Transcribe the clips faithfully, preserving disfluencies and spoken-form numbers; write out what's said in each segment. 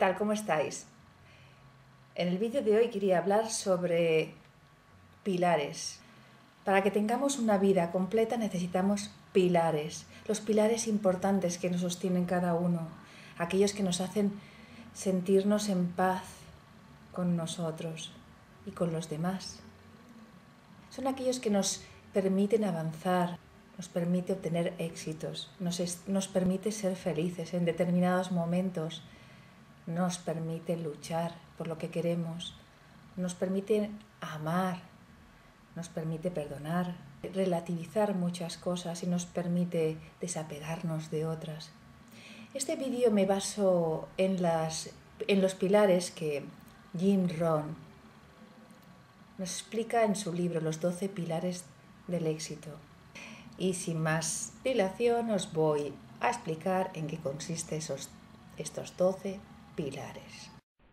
tal? ¿Cómo estáis? En el vídeo de hoy quería hablar sobre pilares. Para que tengamos una vida completa necesitamos pilares, los pilares importantes que nos sostienen cada uno, aquellos que nos hacen sentirnos en paz con nosotros y con los demás. Son aquellos que nos permiten avanzar, nos permite obtener éxitos, nos, es, nos permite ser felices en determinados momentos, nos permite luchar por lo que queremos, nos permite amar, nos permite perdonar, relativizar muchas cosas y nos permite desapegarnos de otras. Este vídeo me baso en, las, en los pilares que Jim Rohn nos explica en su libro Los doce pilares del éxito. Y sin más dilación os voy a explicar en qué consisten esos, estos doce pilares.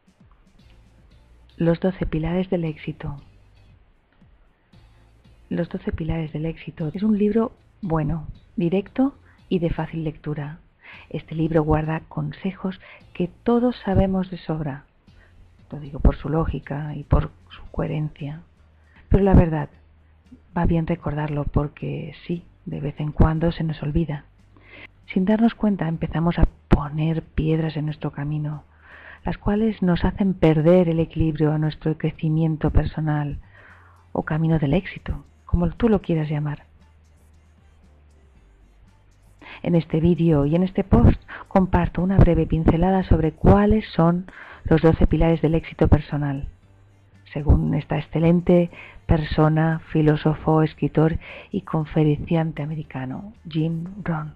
Los doce pilares del éxito. Los doce pilares del éxito es un libro bueno, directo y de fácil lectura. Este libro guarda consejos que todos sabemos de sobra. Lo digo por su lógica y por su coherencia. Pero la verdad, va bien recordarlo porque sí, de vez en cuando se nos olvida. Sin darnos cuenta empezamos a poner piedras en nuestro camino, las cuales nos hacen perder el equilibrio a nuestro crecimiento personal o camino del éxito, como tú lo quieras llamar. En este vídeo y en este post comparto una breve pincelada sobre cuáles son los doce pilares del éxito personal, según esta excelente persona, filósofo, escritor y conferenciante americano, Jim Rohn.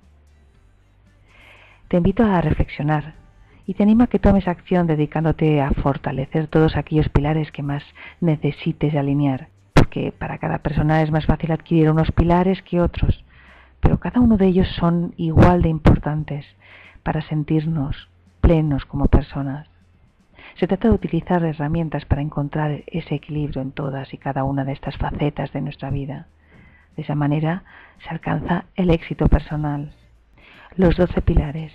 Te invito a reflexionar y te animo a que tomes acción dedicándote a fortalecer todos aquellos pilares que más necesites alinear, porque para cada persona es más fácil adquirir unos pilares que otros, pero cada uno de ellos son igual de importantes para sentirnos plenos como personas. Se trata de utilizar herramientas para encontrar ese equilibrio en todas y cada una de estas facetas de nuestra vida. De esa manera se alcanza el éxito personal. Los doce pilares.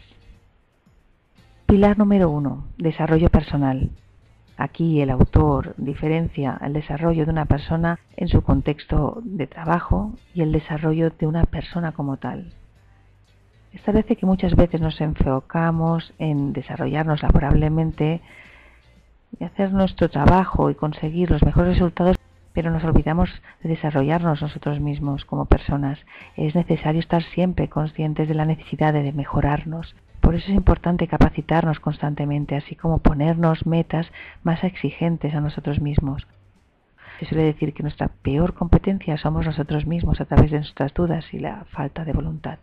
Pilar número uno, desarrollo personal. Aquí el autor diferencia el desarrollo de una persona en su contexto de trabajo y el desarrollo de una persona como tal. Establece que muchas veces nos enfocamos en desarrollarnos laboralmente y hacer nuestro trabajo y conseguir los mejores resultados, pero nos olvidamos de desarrollarnos nosotros mismos como personas. Es necesario estar siempre conscientes de la necesidad de mejorarnos. Por eso es importante capacitarnos constantemente, así como ponernos metas más exigentes a nosotros mismos. Se suele decir que nuestra peor competencia somos nosotros mismos a través de nuestras dudas y la falta de voluntad.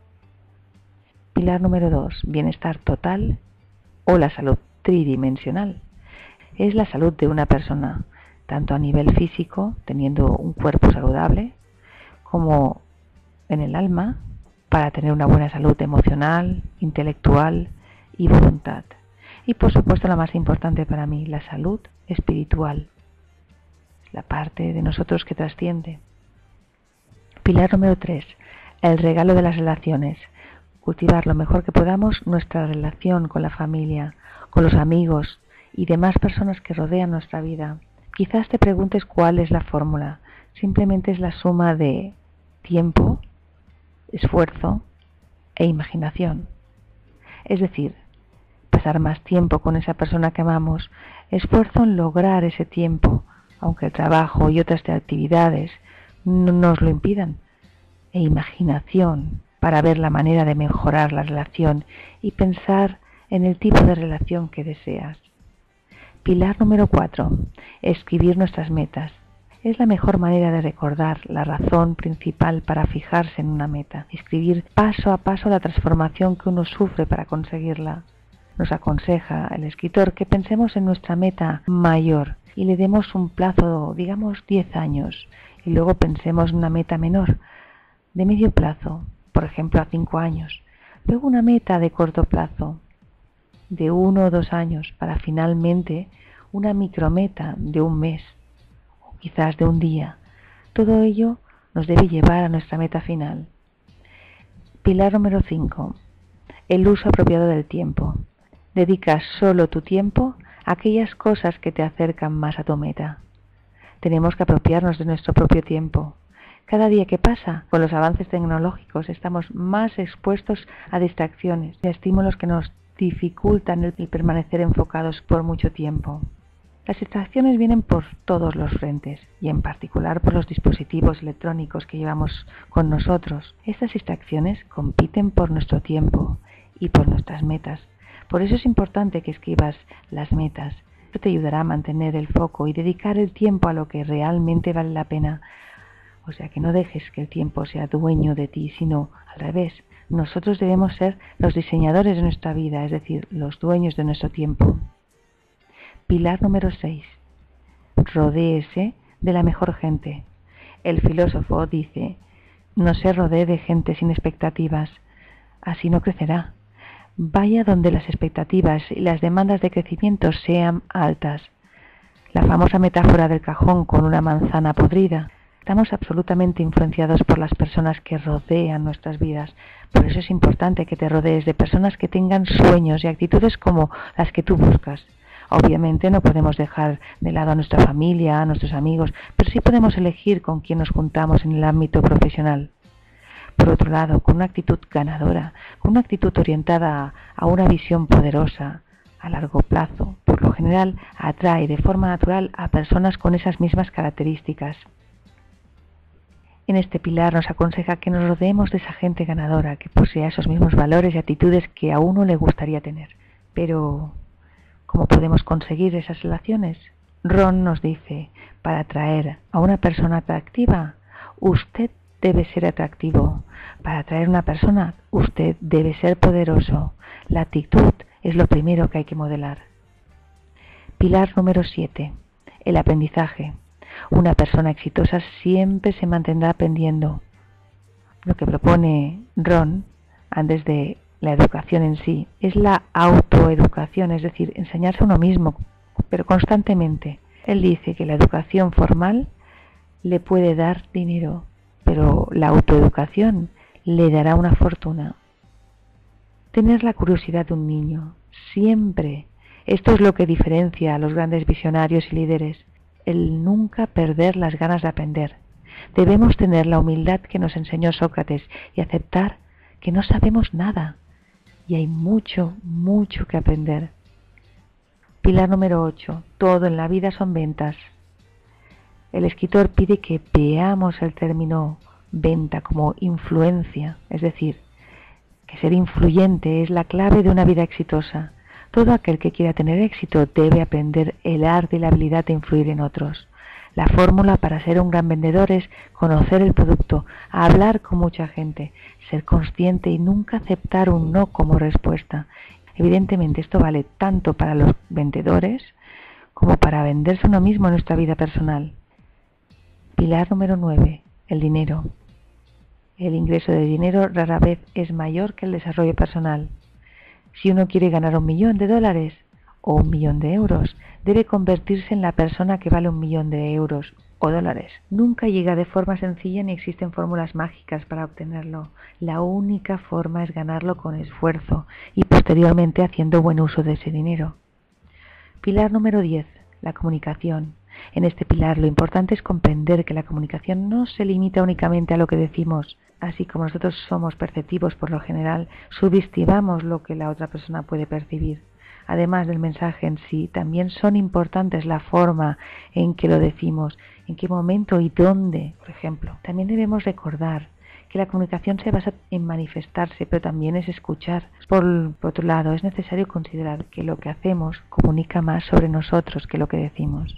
Pilar número dos, bienestar total o la salud tridimensional. Es la salud de una persona, tanto a nivel físico, teniendo un cuerpo saludable, como en el alma, para tener una buena salud emocional, intelectual y voluntad. Y por supuesto la más importante para mí, la salud espiritual, la parte de nosotros que trasciende. Pilar número tres, el regalo de las relaciones. Cultivar lo mejor que podamos nuestra relación con la familia, con los amigos y demás personas que rodean nuestra vida. Quizás te preguntes cuál es la fórmula. Simplemente es la suma de tiempo, esfuerzo e imaginación. Es decir, pasar más tiempo con esa persona que amamos, esfuerzo en lograr ese tiempo, aunque el trabajo y otras actividades no nos lo impidan, e imaginación para ver la manera de mejorar la relación y pensar en el tipo de relación que deseas. Pilar número cuatro. Escribir nuestras metas. Es la mejor manera de recordar la razón principal para fijarse en una meta. Escribir paso a paso la transformación que uno sufre para conseguirla. Nos aconseja el escritor que pensemos en nuestra meta mayor y le demos un plazo, digamos diez años, y luego pensemos en una meta menor, de medio plazo, por ejemplo a cinco años. Luego una meta de corto plazo, de uno o dos años, para finalmente una micrometa de un mes, o quizás de un día. Todo ello nos debe llevar a nuestra meta final. Pilar número cinco. El uso apropiado del tiempo. Dedica solo tu tiempo a aquellas cosas que te acercan más a tu meta. Tenemos que apropiarnos de nuestro propio tiempo. Cada día que pasa, con los avances tecnológicos, estamos más expuestos a distracciones y a estímulos que nos dificultan el permanecer enfocados por mucho tiempo. Las distracciones vienen por todos los frentes y en particular por los dispositivos electrónicos que llevamos con nosotros. Estas distracciones compiten por nuestro tiempo y por nuestras metas. Por eso es importante que escribas las metas. Esto te ayudará a mantener el foco y dedicar el tiempo a lo que realmente vale la pena. O sea, que no dejes que el tiempo sea dueño de ti, sino al revés. Nosotros debemos ser los diseñadores de nuestra vida, es decir, los dueños de nuestro tiempo. Pilar número seis. Rodéese de la mejor gente. El filósofo dice, no se rodee de gente sin expectativas, así no crecerá. Vaya donde las expectativas y las demandas de crecimiento sean altas. La famosa metáfora del cajón con una manzana podrida. Estamos absolutamente influenciados por las personas que rodean nuestras vidas. Por eso es importante que te rodees de personas que tengan sueños y actitudes como las que tú buscas. Obviamente no podemos dejar de lado a nuestra familia, a nuestros amigos, pero sí podemos elegir con quién nos juntamos en el ámbito profesional. Por otro lado, con una actitud ganadora, con una actitud orientada a una visión poderosa, a largo plazo, por lo general atrae de forma natural a personas con esas mismas características. En este pilar nos aconseja que nos rodeemos de esa gente ganadora, que posea esos mismos valores y actitudes que a uno le gustaría tener. Pero, ¿cómo podemos conseguir esas relaciones? Ron nos dice, para atraer a una persona atractiva, usted debe ser atractivo. Para atraer a una persona, usted debe ser poderoso. La actitud es lo primero que hay que modelar. Pilar número siete. El aprendizaje. Una persona exitosa siempre se mantendrá aprendiendo. Lo que propone Ron, antes de la educación en sí, es la autoeducación, es decir, enseñarse a uno mismo, pero constantemente. Él dice que la educación formal le puede dar dinero, pero la autoeducación le dará una fortuna. Tener la curiosidad de un niño, siempre. Esto es lo que diferencia a los grandes visionarios y líderes. El nunca perder las ganas de aprender. Debemos tener la humildad que nos enseñó Sócrates y aceptar que no sabemos nada y hay mucho, mucho que aprender. Pilar número ocho. Todo en la vida son ventas. El escritor pide que veamos el término venta como influencia, es decir, que ser influyente es la clave de una vida exitosa. Todo aquel que quiera tener éxito debe aprender el arte y la habilidad de influir en otros. La fórmula para ser un gran vendedor es conocer el producto, hablar con mucha gente, ser consciente y nunca aceptar un no como respuesta. Evidentemente esto vale tanto para los vendedores como para venderse uno mismo en nuestra vida personal. Pilar número nueve. El dinero. El ingreso de dinero rara vez es mayor que el desarrollo personal. Si uno quiere ganar un millón de dólares o un millón de euros, debe convertirse en la persona que vale un millón de euros o dólares. Nunca llega de forma sencilla ni existen fórmulas mágicas para obtenerlo. La única forma es ganarlo con esfuerzo y posteriormente haciendo buen uso de ese dinero. Pilar número diez. La comunicación. En este pilar lo importante es comprender que la comunicación no se limita únicamente a lo que decimos. Así como nosotros somos perceptivos por lo general, subestimamos lo que la otra persona puede percibir. Además del mensaje en sí, también son importantes la forma en que lo decimos, en qué momento y dónde, por ejemplo. También debemos recordar que la comunicación se basa en manifestarse, pero también es escuchar. Por, por otro lado, es necesario considerar que lo que hacemos comunica más sobre nosotros que lo que decimos.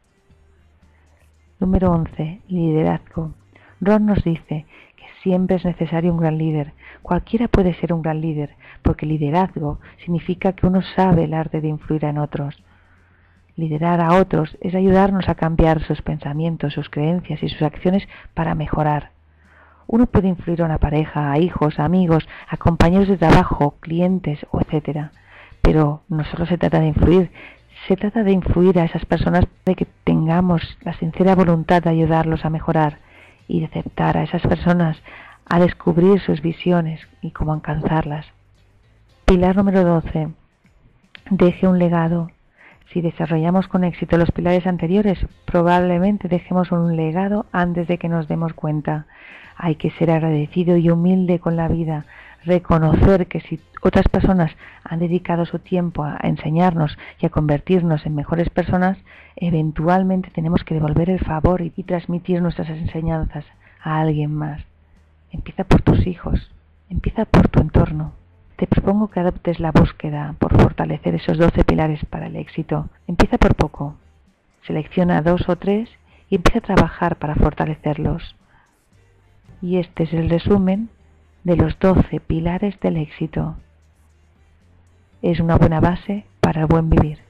Número once. Liderazgo. Ron nos dice que siempre es necesario un gran líder. Cualquiera puede ser un gran líder, porque liderazgo significa que uno sabe el arte de influir en otros. Liderar a otros es ayudarnos a cambiar sus pensamientos, sus creencias y sus acciones para mejorar. Uno puede influir a una pareja, a hijos, a amigos, a compañeros de trabajo, clientes, etcétera. Pero no solo se trata de influir, se trata de influir a esas personas, de que tengamos la sincera voluntad de ayudarlos a mejorar y de aceptar a esas personas a descubrir sus visiones y cómo alcanzarlas. Pilar número doce. deje un legado. Si desarrollamos con éxito los pilares anteriores, probablemente dejemos un legado antes de que nos demos cuenta. Hay que ser agradecido y humilde con la vida, reconocer que si otras personas han dedicado su tiempo a enseñarnos y a convertirnos en mejores personas, eventualmente tenemos que devolver el favor y transmitir nuestras enseñanzas a alguien más. Empieza por tus hijos, empieza por tu entorno. Te propongo que adoptes la búsqueda por fortalecer esos doce pilares para el éxito. Empieza por poco. Selecciona dos o tres y empieza a trabajar para fortalecerlos. Y este es el resumen de los doce pilares del éxito. Es una buena base para el buen vivir.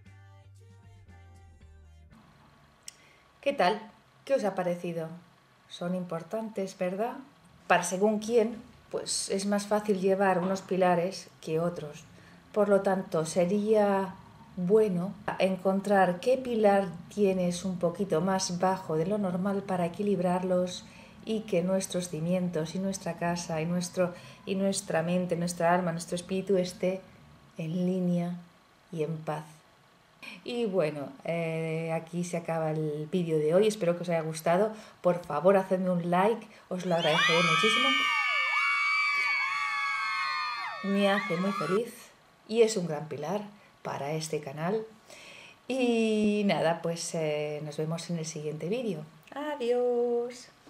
¿Qué tal? ¿Qué os ha parecido? Son importantes, ¿verdad? Para según quién, pues es más fácil llevar unos pilares que otros. Por lo tanto, sería bueno encontrar qué pilar tienes un poquito más bajo de lo normal para equilibrarlos y que nuestros cimientos y nuestra casa y, nuestro, y nuestra mente, nuestra alma, nuestro espíritu esté en línea y en paz. Y bueno, eh, aquí se acaba el vídeo de hoy. Espero que os haya gustado. Por favor, hacedme un like, os lo agradeceré muchísimo. Me hace muy feliz y es un gran pilar para este canal. Y nada, pues eh, nos vemos en el siguiente vídeo. Adiós.